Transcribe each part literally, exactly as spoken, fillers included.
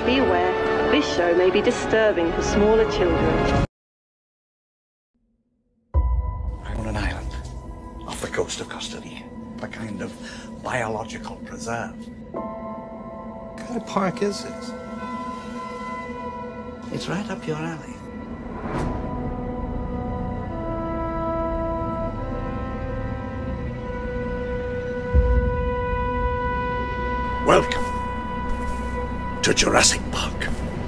be aware, this show may be disturbing for smaller children. I'm on an island off the coast of Costa Rica, a kind of biological preserve. What kind of park is this? It's right up your alley. Welcome to Jurassic Park.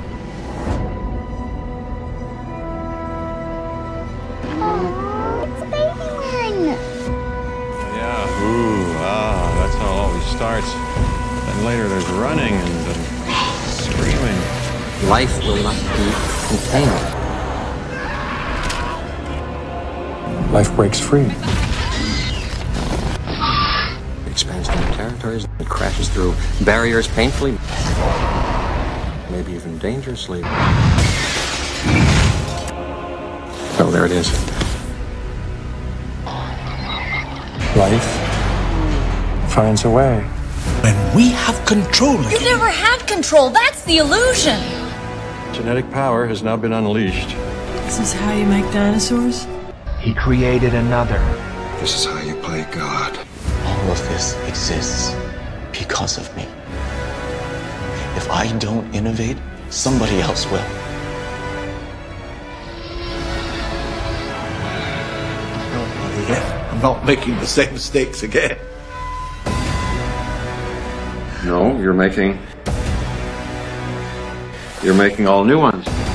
Oh, it's baby one. Yeah, ooh, ah, that's how it always starts. Then later there's running and then screaming. Life will not be contained. Life breaks free. It expands to new territories. It crashes through barriers painfully, maybe even dangerously. Oh, there it is. Life finds a way. When we have control again. You've never had control. That's the illusion. Genetic power has now been unleashed. This is how you make dinosaurs? He created another. This is how you play God. All of this exists because of me. If I don't innovate, somebody else will. Yeah, I'm not making the same mistakes again. No, you're making... You're making all new ones.